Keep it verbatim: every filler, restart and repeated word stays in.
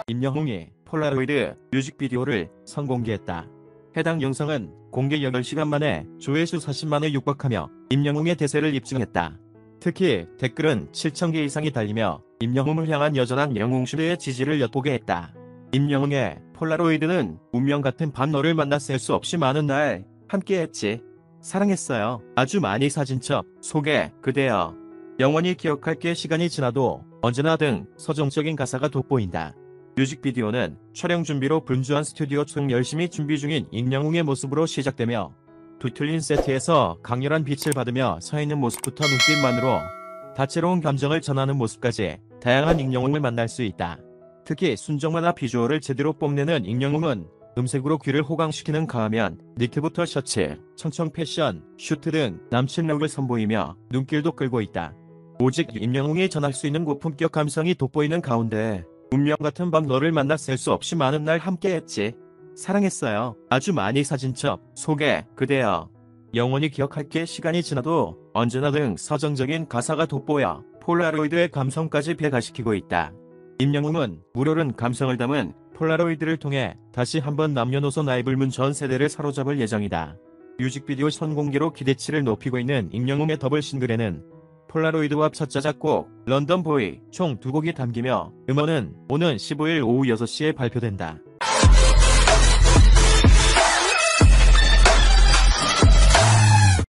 임영웅이 폴라로이드 뮤직비디오를 선공개했다. 해당 영상은 공개 여덟 시간 만에 조회수 사십만에 육박하며 임영웅의 대세를 입증했다. 특히 댓글은 칠천 개 이상이 달리며 임영웅을 향한 여전한 영웅시대의 지지를 엿보게 했다. 임영웅의 폴라로이드는 운명 같은 밤 너를 만나 셀 수 없이 많은 날 함께했지. 사랑했어요. 아주 많이 사진첩 소개 그대여. 영원히 기억할게. 시간이 지나도 언제나 등 서정적인 가사가 돋보인다. 뮤직비디오는 촬영 준비로 분주한 스튜디오 중 열심히 준비 중인 임영웅의 모습으로 시작되며 뒤틀린 세트에서 강렬한 빛을 받으며 서 있는 모습부터 눈빛만으로 다채로운 감정을 전하는 모습까지 다양한 임영웅을 만날 수 있다. 특히 순정만화 비주얼을 제대로 뽐내는 임영웅은 음색으로 귀를 호강시키는 가하면 니트부터 셔츠, 청청 패션, 슈트 등 남친룩을 선보이며 눈길도 끌고 있다. 오직 임영웅이 전할 수 있는 고품격 감성이 돋보이는 가운데 운명 같은 밤 너를 만나 셀 수 없이 많은 날 함께했지. 사랑했어요. 아주 많이 사진첩 소개 그대여. 영원히 기억할게. 시간이 지나도 언제나 등 서정적인 가사가 돋보여 폴라로이드의 감성까지 배가시키고 있다. 임영웅은 물오른 감성을 담은 폴라로이드를 통해 다시 한번 남녀노소 나이 불문 전 세대를 사로잡을 예정이다. 뮤직비디오 선공개로 기대치를 높이고 있는 임영웅의 더블 싱글에는 폴라로이드와 첫자 작곡, 런던보이 총 두 곡이 담기며 음원은 오는 십오일 오후 여섯 시에 발표된다.